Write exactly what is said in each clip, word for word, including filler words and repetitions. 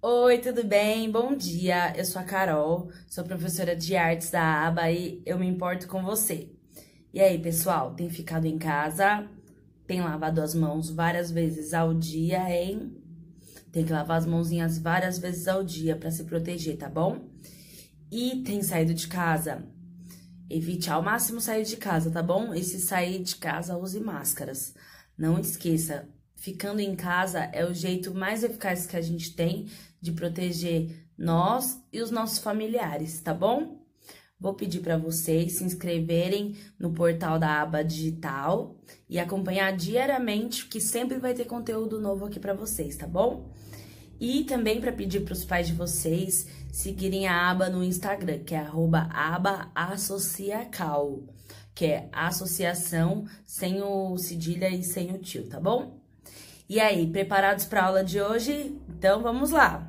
Oi, tudo bem? Bom dia, eu sou a Carol, sou professora de artes da aba e eu me importo com você. E aí, pessoal, tem ficado em casa? Tem lavado as mãos várias vezes ao dia, hein? Tem que lavar as mãozinhas várias vezes ao dia para se proteger, tá bom? E tem saído de casa? Evite ao máximo sair de casa, tá bom? E se sair de casa, use máscaras. Não esqueça, ficando em casa é o jeito mais eficaz que a gente tem de proteger nós e os nossos familiares, tá bom? Vou pedir para vocês se inscreverem no portal da aba digital e acompanhar diariamente, que sempre vai ter conteúdo novo aqui para vocês, tá bom? E também para pedir para os pais de vocês seguirem a aba no Instagram, que é arroba aba associacal, que é associação sem o cedilha e sem o tio, tá bom? E aí, preparados para a aula de hoje? Então, vamos lá!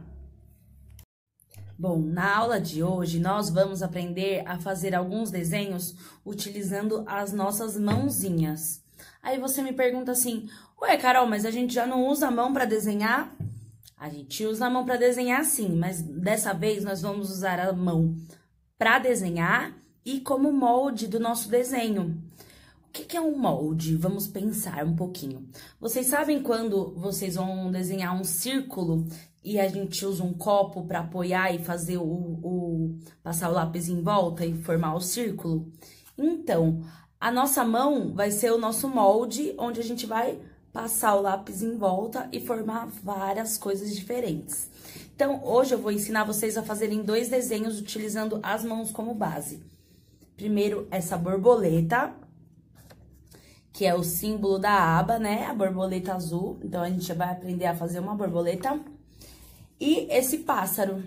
Bom, na aula de hoje, nós vamos aprender a fazer alguns desenhos utilizando as nossas mãozinhas. Aí você me pergunta assim, ué, Carol, mas a gente já não usa a mão para desenhar? A gente usa a mão para desenhar sim, mas dessa vez nós vamos usar a mão para desenhar e como molde do nosso desenho. O que é um molde? Vamos pensar um pouquinho. Vocês sabem quando vocês vão desenhar um círculo e a gente usa um copo para apoiar e fazer o, o... passar o lápis em volta e formar o círculo? Então, a nossa mão vai ser o nosso molde, onde a gente vai passar o lápis em volta e formar várias coisas diferentes. Então, hoje eu vou ensinar vocês a fazerem dois desenhos utilizando as mãos como base. Primeiro, essa borboleta, que é o símbolo da aba, né? A borboleta azul. Então, a gente já vai aprender a fazer uma borboleta. E esse pássaro.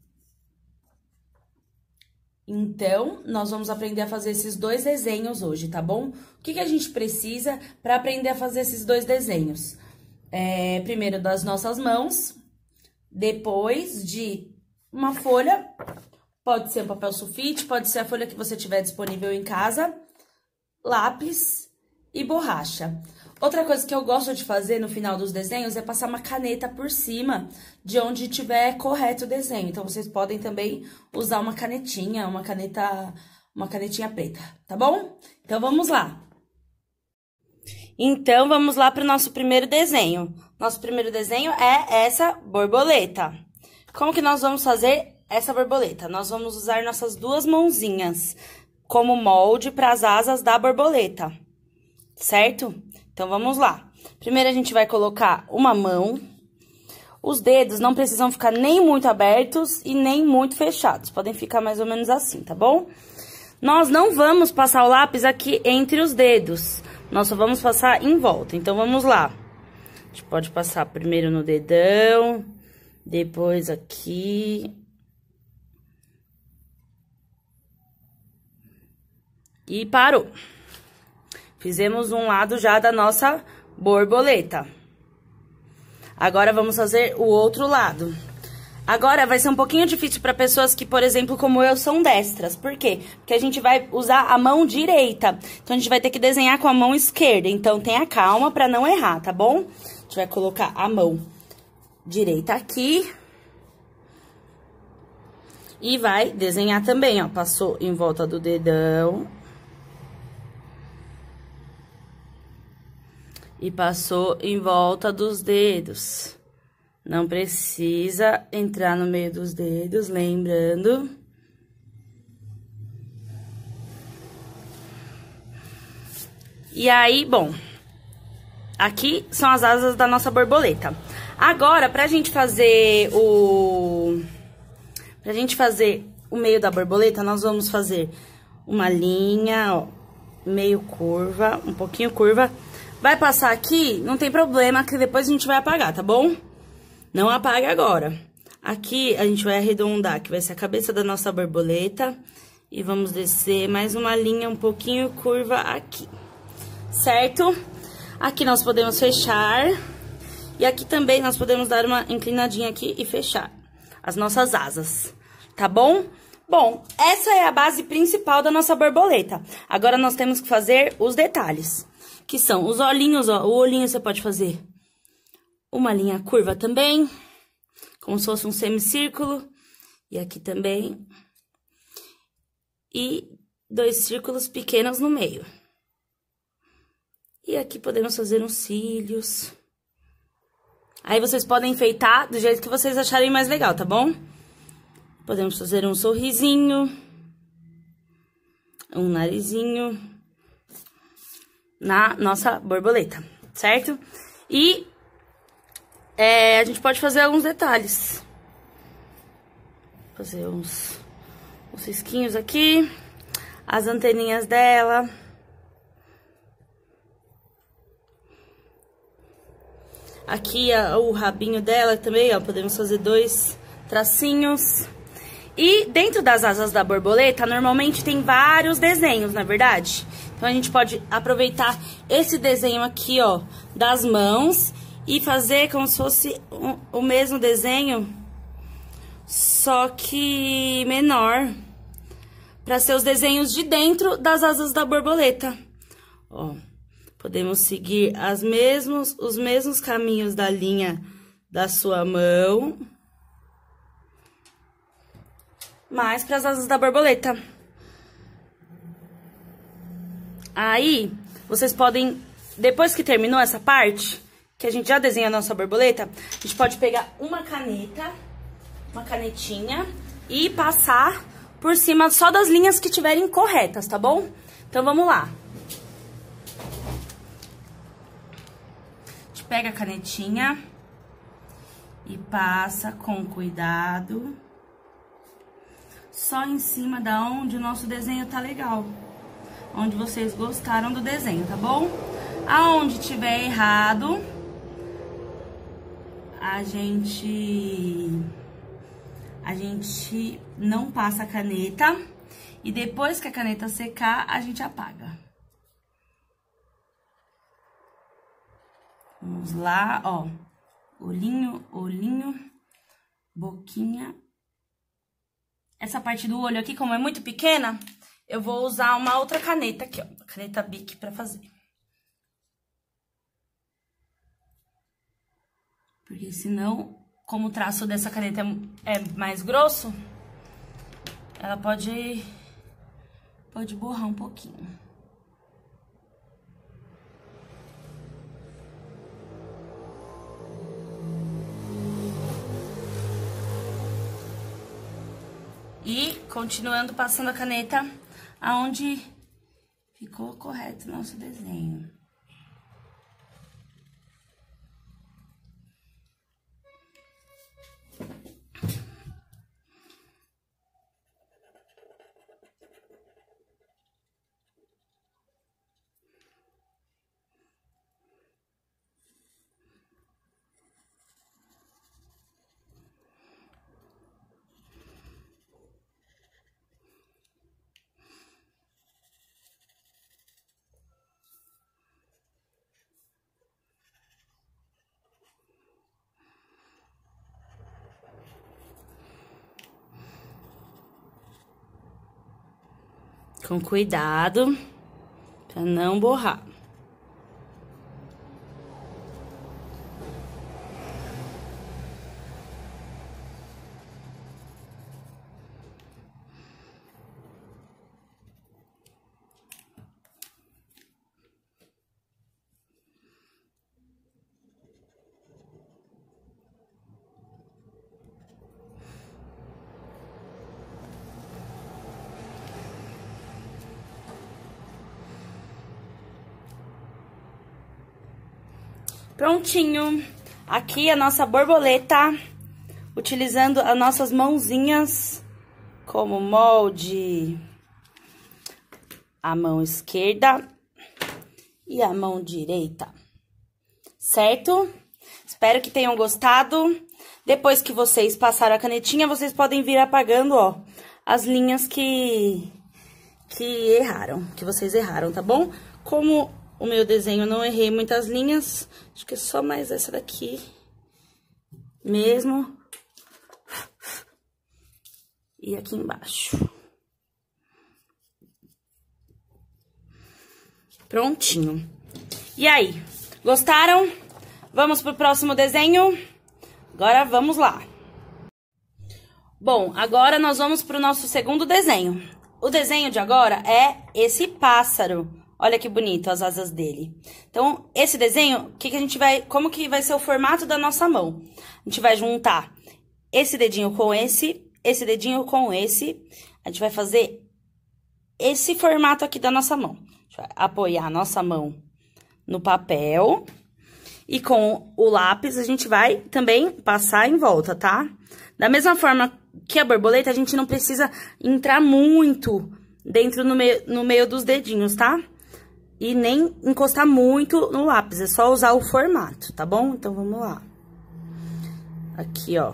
Então, nós vamos aprender a fazer esses dois desenhos hoje, tá bom? O que, que a gente precisa para aprender a fazer esses dois desenhos? É, primeiro, das nossas mãos. Depois, de uma folha. Pode ser um papel sulfite, pode ser a folha que você tiver disponível em casa. Lápis e borracha. Outra coisa que eu gosto de fazer no final dos desenhos é passar uma caneta por cima de onde tiver correto o desenho. Então, vocês podem também usar uma canetinha, uma caneta, uma canetinha preta, tá bom? Então, vamos lá. Então, vamos lá para o nosso primeiro desenho. Nosso primeiro desenho é essa borboleta. Como que nós vamos fazer essa borboleta? Nós vamos usar nossas duas mãozinhas como molde para as asas da borboleta, certo? Então, vamos lá. Primeiro, a gente vai colocar uma mão. Os dedos não precisam ficar nem muito abertos e nem muito fechados. Podem ficar mais ou menos assim, tá bom? Nós não vamos passar o lápis aqui entre os dedos. Nós só vamos passar em volta. Então, vamos lá. A gente pode passar primeiro no dedão, depois aqui. E parou. Fizemos um lado já da nossa borboleta. Agora, vamos fazer o outro lado. Agora, vai ser um pouquinho difícil para pessoas que, por exemplo, como eu, são destras. Por quê? Porque a gente vai usar a mão direita. Então, a gente vai ter que desenhar com a mão esquerda. Então, tenha calma para não errar, tá bom? A gente vai colocar a mão direita aqui. E vai desenhar também, ó. Passou em volta do dedão. E passou em volta dos dedos. Não precisa entrar no meio dos dedos, lembrando. E aí, bom, aqui são as asas da nossa borboleta. Agora, pra gente fazer o... Pra gente fazer o meio da borboleta, nós vamos fazer uma linha, ó, meio curva, um pouquinho curva. Vai passar aqui, não tem problema, que depois a gente vai apagar, tá bom? Não apague agora. Aqui, a gente vai arredondar, que vai ser a cabeça da nossa borboleta. E vamos descer mais uma linha um pouquinho curva aqui, certo? Aqui nós podemos fechar. E aqui também nós podemos dar uma inclinadinha aqui e fechar as nossas asas, tá bom? Bom, essa é a base principal da nossa borboleta. Agora, nós temos que fazer os detalhes. Que são os olhinhos, ó. O olhinho você pode fazer uma linha curva também. como se fosse um semicírculo. E aqui também. E dois círculos pequenos no meio. E aqui podemos fazer uns cílios. Aí vocês podem enfeitar do jeito que vocês acharem mais legal, tá bom? Podemos fazer um sorrisinho. Um narizinho. Na nossa borboleta, certo? E é, a gente pode fazer alguns detalhes. Fazer uns, uns risquinhos aqui. As anteninhas dela. Aqui ó, o rabinho dela também, ó. Podemos fazer dois tracinhos. E dentro das asas da borboleta, normalmente tem vários desenhos, na verdade. Então, a gente pode aproveitar esse desenho aqui, ó, das mãos e fazer como se fosse um, o mesmo desenho, só que menor, para ser os desenhos de dentro das asas da borboleta. Ó, podemos seguir as mesmos, os mesmos caminhos da linha da sua mão, mas para as asas da borboleta. Aí, vocês podem, depois que terminou essa parte, que a gente já desenha a nossa borboleta, a gente pode pegar uma caneta, uma canetinha, e passar por cima só das linhas que tiverem corretas, tá bom? Então, vamos lá. A gente pega a canetinha e passa com cuidado, só em cima da onde o nosso desenho tá legal. Onde vocês gostaram do desenho, tá bom? Aonde tiver errado, a gente a gente não passa a caneta e depois que a caneta secar, a gente apaga. Vamos lá, ó. Olhinho, olhinho, boquinha. Essa parte do olho aqui, como é muito pequena, eu vou usar uma outra caneta aqui, ó. Caneta Bic pra fazer. Porque senão, como o traço dessa caneta é mais grosso, ela pode, pode borrar um pouquinho. E continuando passando a caneta aonde ficou correto o nosso desenho. Com cuidado, pra não borrar. Prontinho. Aqui a nossa borboleta, utilizando as nossas mãozinhas como molde. A mão esquerda e a mão direita, certo? Espero que tenham gostado. Depois que vocês passaram a canetinha, vocês podem vir apagando, ó, as linhas que, que erraram, que vocês erraram, tá bom? Como o meu desenho eu não errei muitas linhas, acho que é só mais essa daqui mesmo. E aqui embaixo. Prontinho. E aí, gostaram? Vamos pro próximo desenho? Agora, vamos lá. Bom, agora nós vamos pro nosso segundo desenho. O desenho de agora é esse pássaro. Olha que bonito as asas dele. Então, esse desenho, que que a gente vai, como que vai ser o formato da nossa mão? A gente vai juntar esse dedinho com esse, esse dedinho com esse. A gente vai fazer esse formato aqui da nossa mão. A gente vai apoiar a nossa mão no papel. E com o lápis, a gente vai também passar em volta, tá? Da mesma forma que a borboleta, a gente não precisa entrar muito dentro no meio, no meio dos dedinhos, tá? E nem encostar muito no lápis, é só usar o formato, tá bom? Então, vamos lá. Aqui, ó.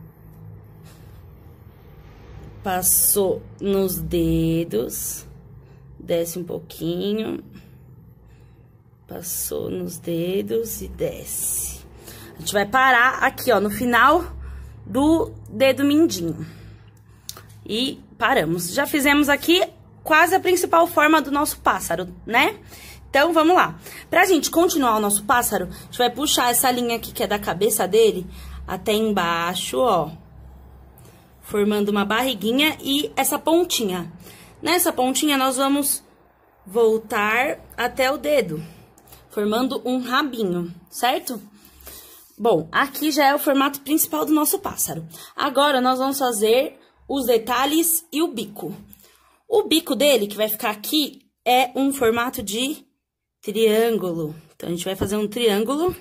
Passou nos dedos, desce um pouquinho. Passou nos dedos e desce. A gente vai parar aqui, ó, no final do dedo mindinho. E paramos. Já fizemos aqui quase a principal forma do nosso pássaro, né? Então, vamos lá. Pra gente continuar o nosso pássaro, a gente vai puxar essa linha aqui, que é da cabeça dele, até embaixo, ó. Formando uma barriguinha e essa pontinha. Nessa pontinha, nós vamos voltar até o dedo, formando um rabinho, certo? Bom, aqui já é o formato principal do nosso pássaro. Agora, nós vamos fazer os detalhes e o bico. O bico dele, que vai ficar aqui, é um formato de triângulo. Então, a gente vai fazer um triângulo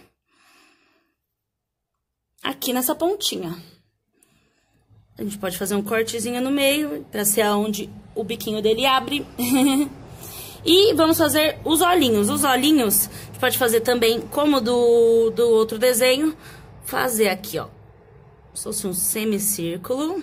aqui nessa pontinha. A gente pode fazer um cortezinho no meio, pra ser aonde o biquinho dele abre. E vamos fazer os olhinhos. Os olhinhos, a gente pode fazer também, como do, do outro desenho, fazer aqui, ó. Se fosse um semicírculo.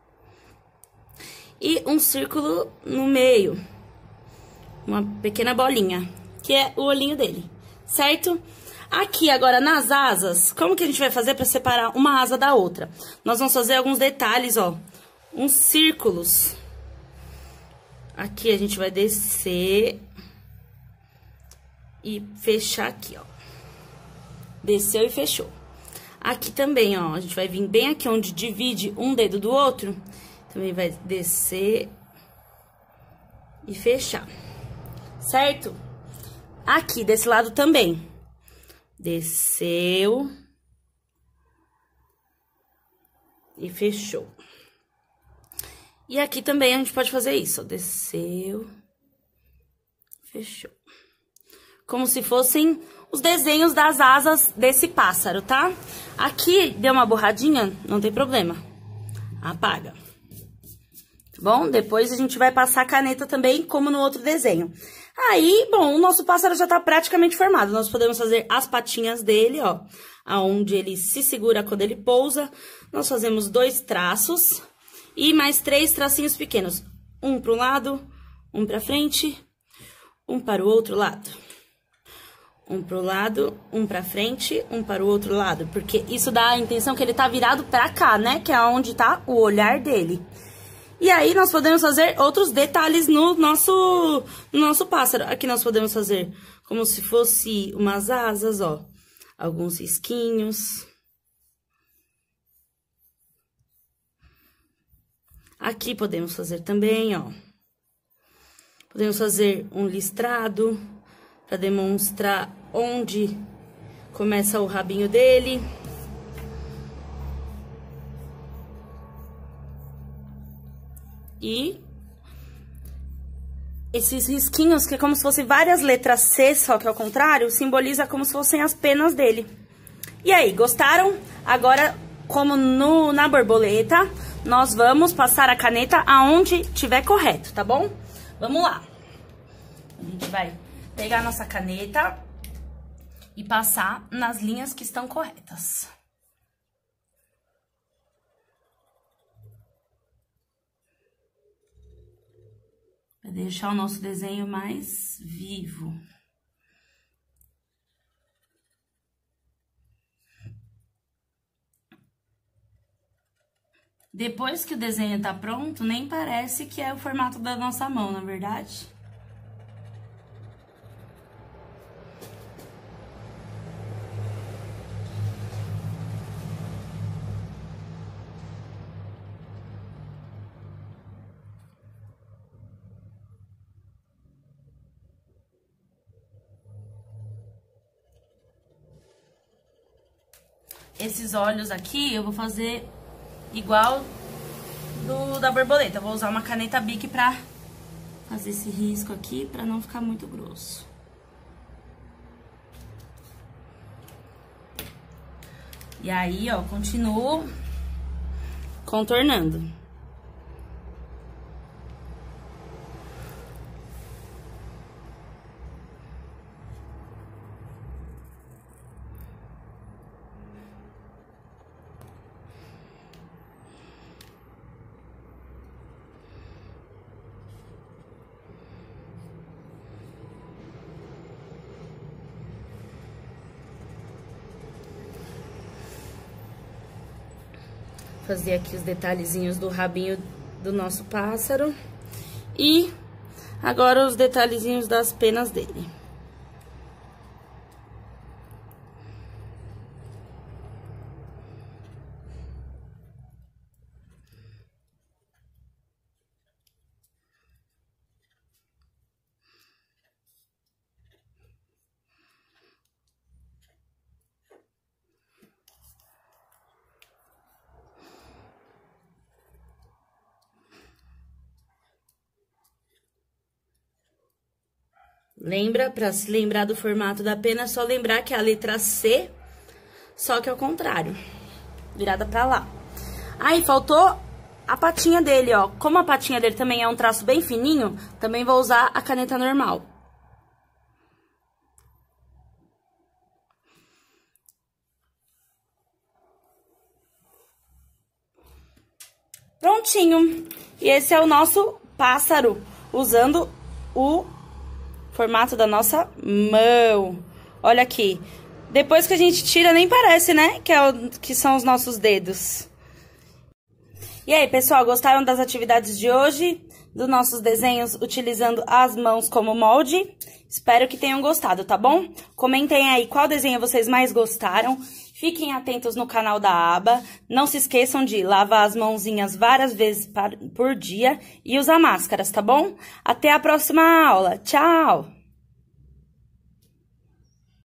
E um círculo no meio. Uma pequena bolinha, que é o olhinho dele, certo? Aqui, agora, nas asas, como que a gente vai fazer pra separar uma asa da outra? Nós vamos fazer alguns detalhes, ó. Uns círculos. Aqui a gente vai descer e fechar aqui, ó. Desceu e fechou. Aqui também, ó, a gente vai vir bem aqui onde divide um dedo do outro. Também vai descer e fechar, certo? Aqui, desse lado também. Desceu e fechou. E aqui também a gente pode fazer isso, ó. Desceu, fechou. Como se fossem os desenhos das asas desse pássaro, tá? Aqui deu uma borradinha, não tem problema. Apaga. Tá bom? Depois a gente vai passar a caneta também, como no outro desenho. Aí, bom, o nosso pássaro já tá praticamente formado. Nós podemos fazer as patinhas dele, ó. Aonde ele se segura quando ele pousa. Nós fazemos dois traços. E mais três tracinhos pequenos. Um para um lado, um para frente, um para o outro lado. Um para o lado, um para frente, um para o outro lado. Porque isso dá a intenção que ele tá virado para cá, né? Que é onde tá o olhar dele. E aí, nós podemos fazer outros detalhes no nosso, no nosso pássaro. Aqui nós podemos fazer como se fosse umas asas, ó. Alguns risquinhos. Aqui podemos fazer também, ó. Podemos fazer um listrado para demonstrar onde começa o rabinho dele. E esses risquinhos, que é como se fossem várias letras C, só que ao contrário, simboliza como se fossem as penas dele. E aí, gostaram? Agora, como no, na borboleta, nós vamos passar a caneta aonde tiver correto, tá bom? Vamos lá. A gente vai pegar a nossa caneta e passar nas linhas que estão corretas. Pra deixar o nosso desenho mais vivo. Depois que o desenho tá pronto, nem parece que é o formato da nossa mão, na verdade. esses olhos aqui eu vou fazer igual do da borboleta. Eu vou usar uma caneta Bic pra fazer esse risco aqui, pra não ficar muito grosso. E aí, ó, continuo contornando. Fazer aqui os detalhezinhos do rabinho do nosso pássaro. E agora os detalhezinhos das penas dele. Lembra, pra se lembrar do formato da pena, é só lembrar que é a letra C, só que ao contrário, virada pra lá. Aí, faltou a patinha dele, ó. Como a patinha dele também é um traço bem fininho, também vou usar a caneta normal. Prontinho! E esse é o nosso pássaro, usando o formato da nossa mão. Olha aqui. Depois que a gente tira, nem parece, né? Que, é o, que são os nossos dedos. E aí, pessoal, gostaram das atividades de hoje? Dos nossos desenhos utilizando as mãos como molde? Espero que tenham gostado, tá bom? Comentem aí qual desenho vocês mais gostaram. Fiquem atentos no canal da aba. Não se esqueçam de lavar as mãozinhas várias vezes por dia e usar máscaras, tá bom? Até a próxima aula. Tchau!